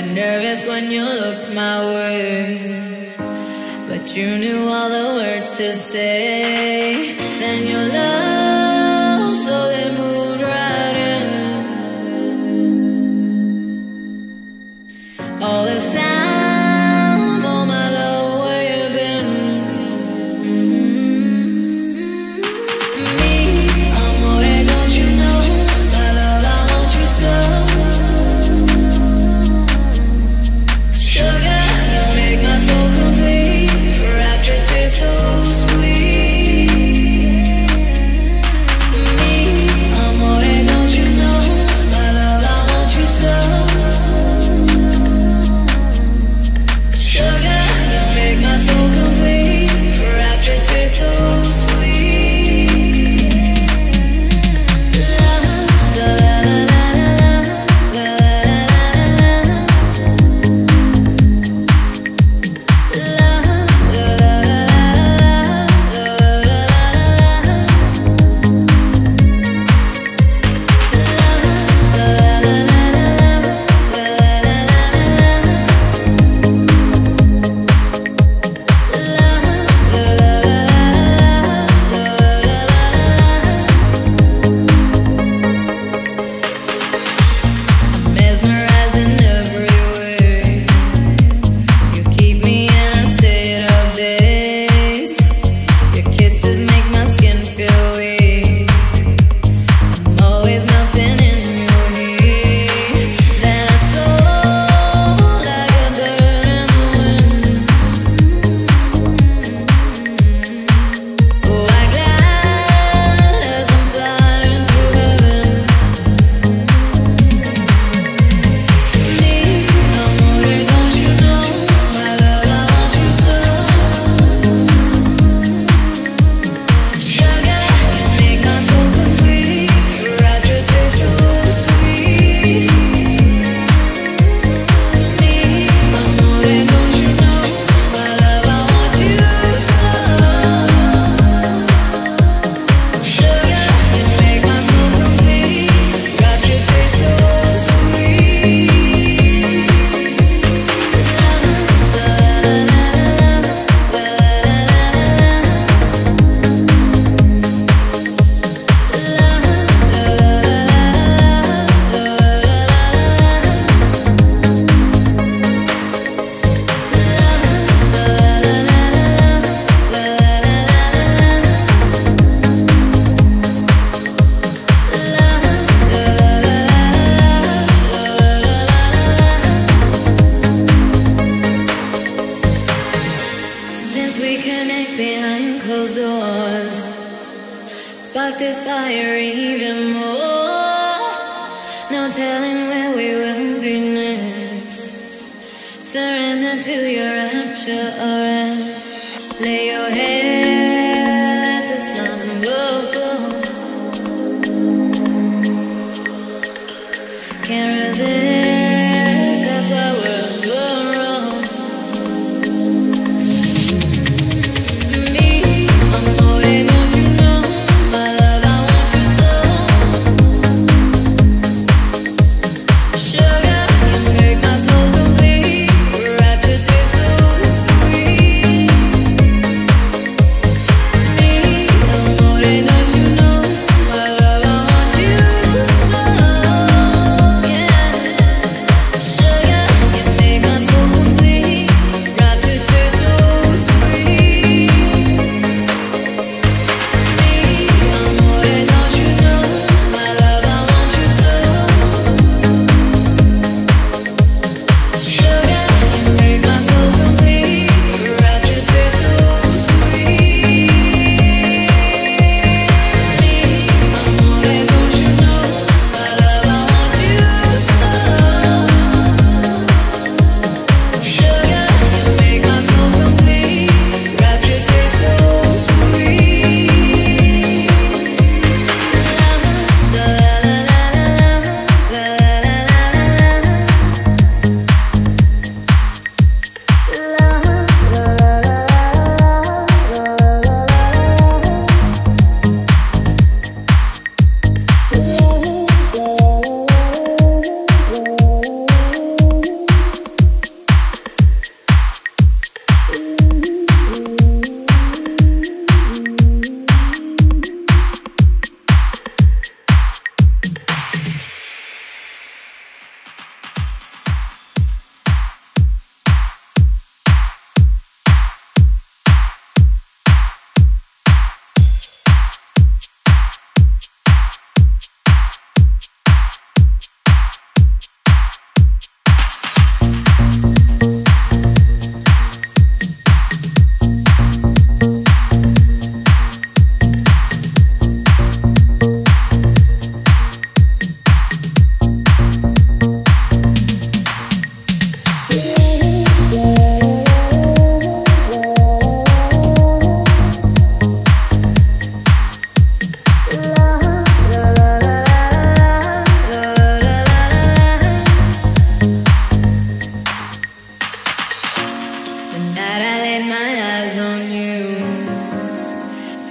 nervous when you looked my way, but you knew all the words to say. Then your love slowly moved right in. All this time, oh my love, where you been? Me, amore, don't you know? My love, I want you so. Sugar, you make my soul complete. Rapture taste so sweet. Me, amore, don't you know? My love, I want you so. Sugar, you make my soul complete. Rapture taste so sweet. La la la la la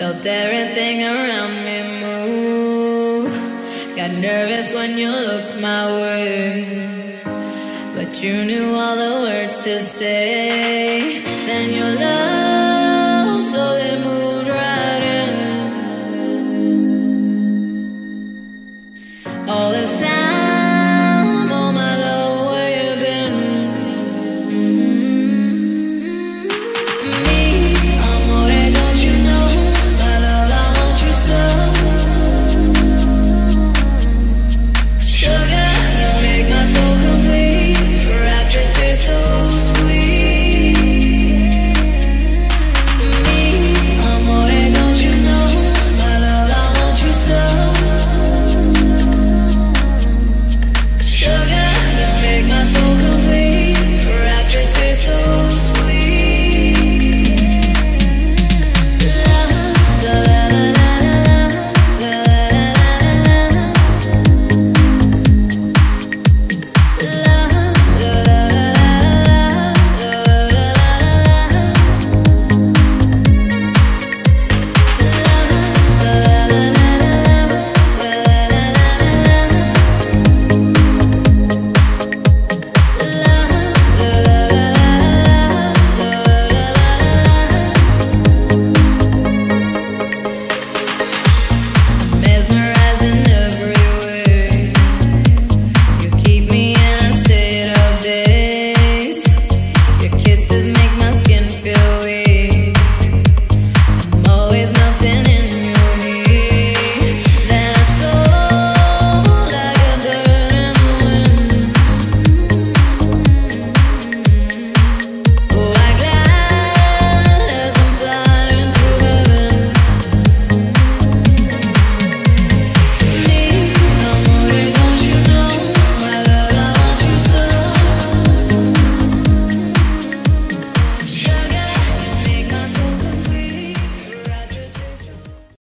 Felt everything around me move. Got nervous when you looked my way, but you knew all the words to say. Then your love